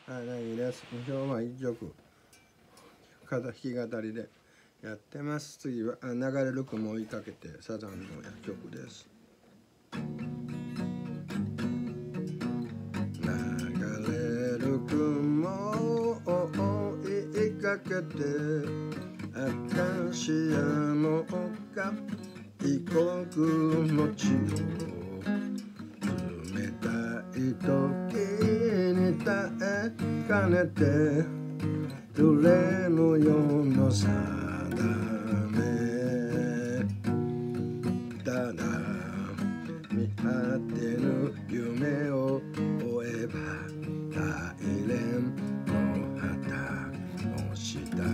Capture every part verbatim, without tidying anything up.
はい、ないです。今日は一曲弾き語りでやってます。次は流れる雲を追いかけてサザンの曲です。流れる雲を追いかけてアカシアの丘異国の地を冷たい時に耐えかねて揺れのような定めただ見果てぬ夢を追えば大連の旗の下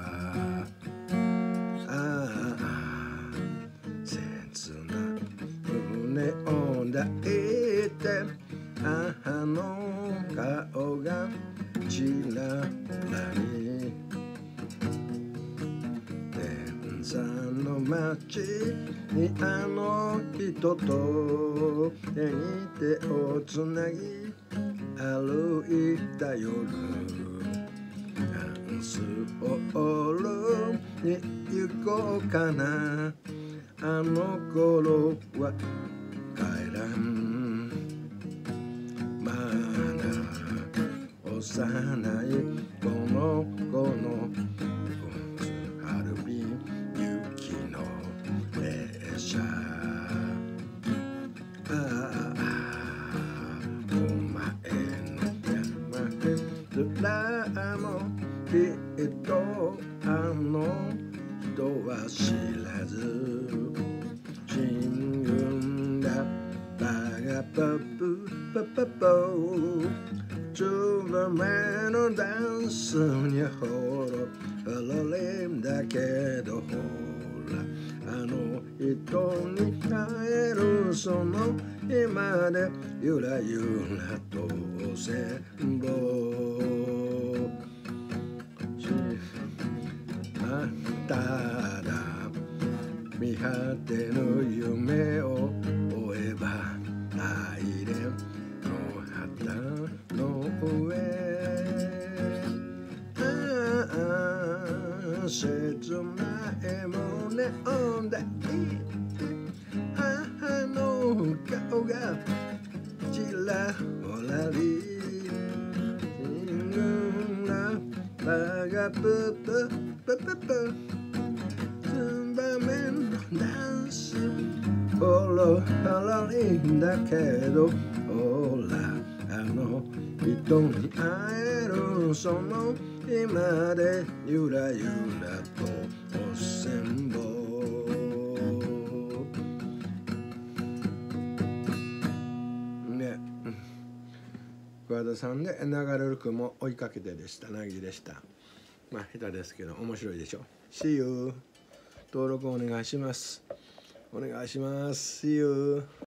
ああ切な胸を抱いて母の顔がちららに天山の町にあの人と手に手をつなぎ歩いた夜ダンスホールに行こうかなあの頃は帰らんまだ幼いこの子の春日雪の列車ああお前の山でらもきっとあの人は知らず新軍だバガパプパパポつばめのダンスにほろほろれんだけどほらあの人に会えるその今でゆらゆらと線路ただ見果てぬ夢を追えば大連の旗の上ああ切ない胸を抱いて母の顔がちらほらりバガプププププツバメのダンスほろほろいんだけどほらあの人に会えるその今でゆらゆらとおせんぼね桑田さんで流れる雲追いかけてでしたなぎでした。まあ下手ですけど面白いでしょ。See you 登録お願いします。お願いします。See you